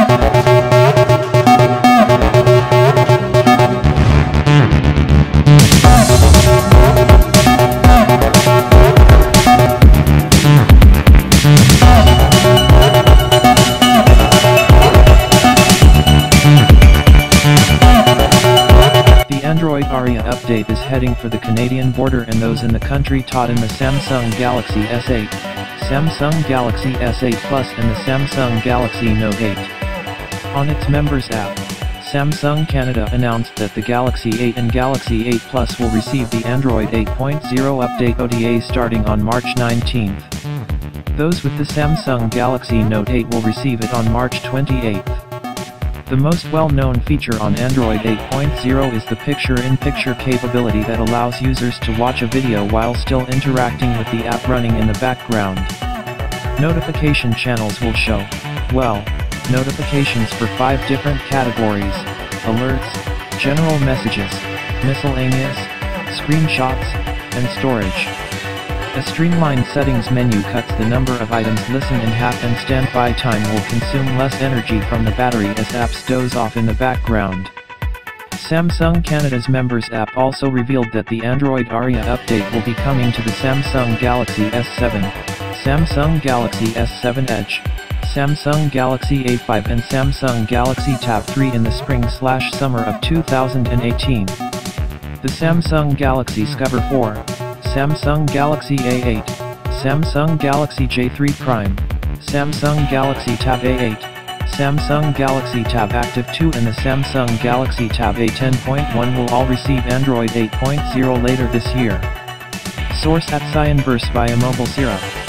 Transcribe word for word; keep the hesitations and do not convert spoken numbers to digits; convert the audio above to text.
Android Aria update is heading for the Canadian border, and those in the country taught in the Samsung Galaxy S eight, Samsung Galaxy S eight Plus and the Samsung Galaxy Note eight. On its members app, Samsung Canada announced that the Galaxy eight and Galaxy eight Plus will receive the Android eight point oh update O T A starting on March nineteenth. Those with the Samsung Galaxy Note eight will receive it on March twenty-eighth. The most well-known feature on Android eight point oh is the picture-in-picture capability that allows users to watch a video while still interacting with the app running in the background. Notification channels will show, well, notifications for five different categories: alerts, general messages, miscellaneous, screenshots, and storage. A streamlined settings menu cuts the number of items listened in half, and standby time will consume less energy from the battery as apps doze off in the background. Samsung Canada's members app also revealed that the Android Aria update will be coming to the Samsung Galaxy S seven, Samsung Galaxy S seven Edge, Samsung Galaxy A five and Samsung Galaxy Tab three in the spring/summer of two thousand eighteen. The Samsung Galaxy Scover four, Samsung Galaxy A eight, Samsung Galaxy J three Prime, Samsung Galaxy Tab A eight, Samsung Galaxy Tab Active two and the Samsung Galaxy Tab A ten point one will all receive Android eight point oh later this year. Source at Cyanburst via Mobile Syrup.